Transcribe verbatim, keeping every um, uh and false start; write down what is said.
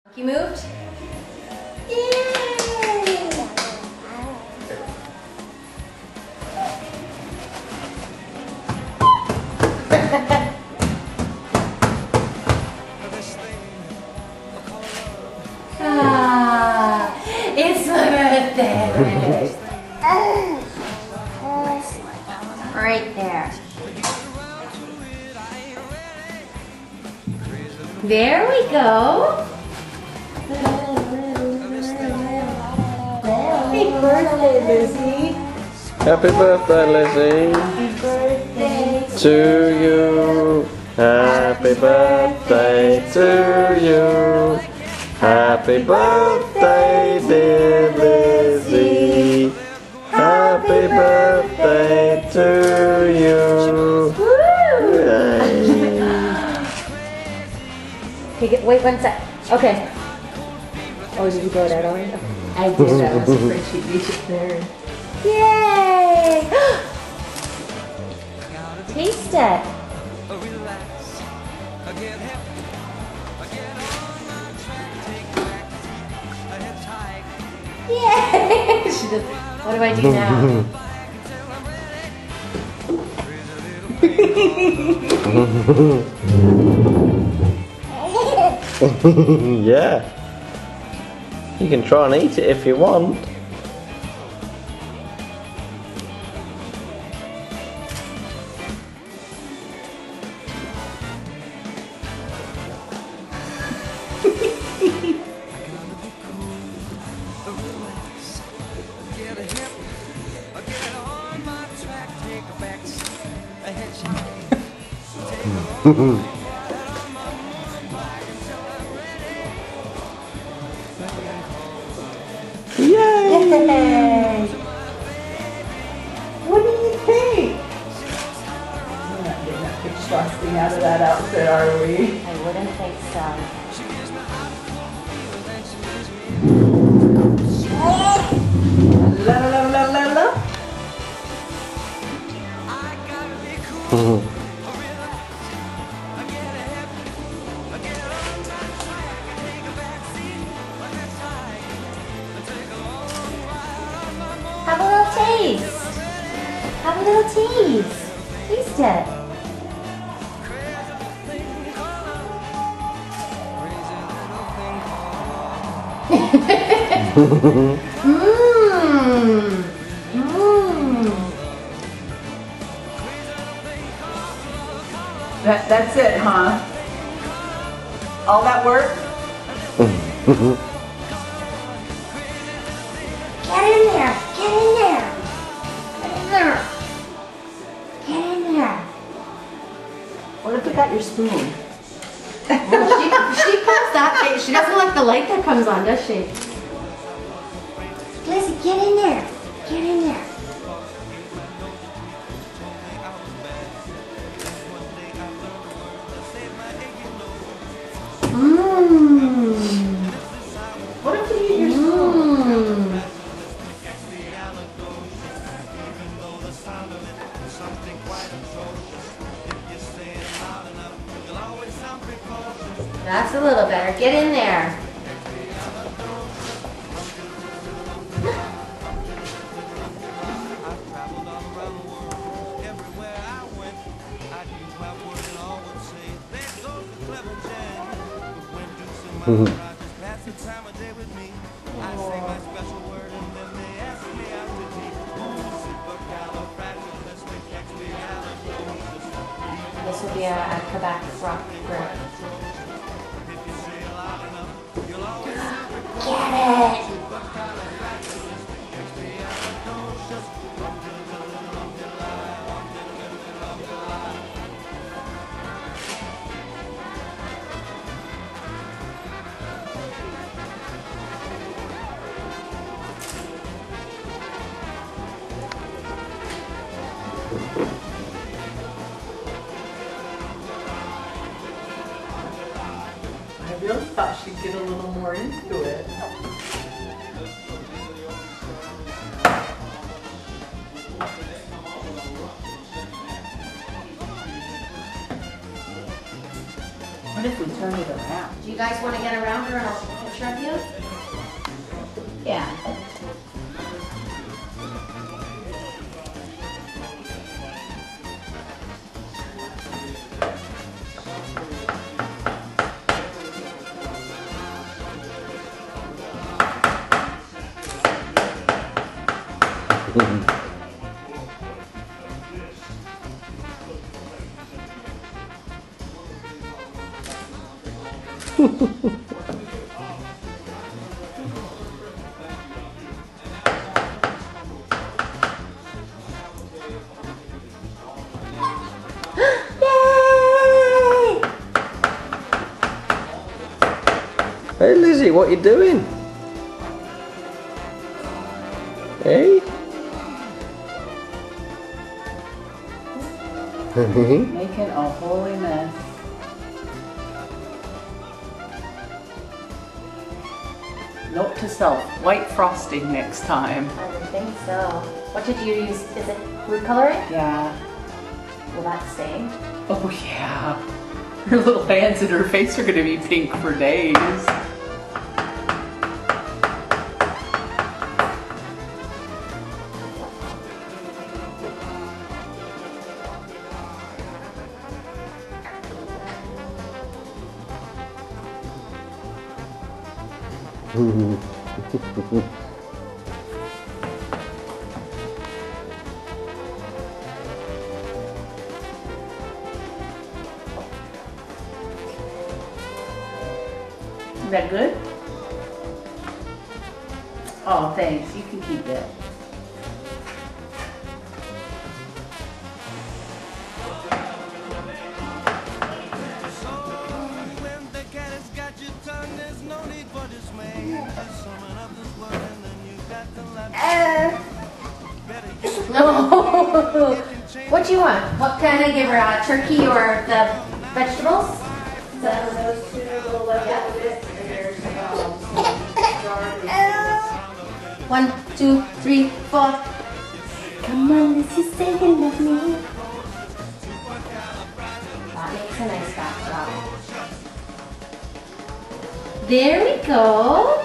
You moved? Yay! Ah, it's my birthday. Right there. There we go. Happy birthday, Lizzie. Happy birthday, Lizzie. Happy birthday To you. Happy birthday to you. Happy birthday, dear Lizzie. Happy birthday to you. Yay. Okay, get, wait one sec. Okay. Oh, did you blow that already? I did. I was afraid she'd reach it there. Yay! Taste it. Yay! She does. What do I do now? Yeah. You can try and eat it if you want. Yay! What do you think? We're not getting that big frosting out of that outfit, are we? I wouldn't think so. La la la la la la. Have a little taste. Have a little taste. Taste it. Mmm. Mmm. That, that's it, huh? All that work? Get in there. Get in there. Get in there. Get in there. What if we got your spoon? Well, she, she puts that thing. She doesn't like the light that comes on, does she? Lizzie, get in there. Get in there. Mmm. What if we eat your spoon? Mmm. That's a little better. Get in there. This will be a, a Quebec rock group. Get it! I really thought she'd get a little more into it. What if we turn it around? Do you guys want to get around her and I'll picture of you? Yeah. Hey Lizzie, what are you doing? Hey? Making a holy mess. Note to self, white frosting next time. I would think so. What did you use? Is it food coloring? Yeah. Will that stain? Oh yeah. Her little hands and her face are gonna be pink for days. Is that good? Oh, thanks. You can keep it. No. What do you want? What can I give her? Uh, turkey or the vegetables? So those two little leftovers, and there's um, One, two, three, four. Come on, Lizzie, say you love me. That makes a nice backdrop. There we go.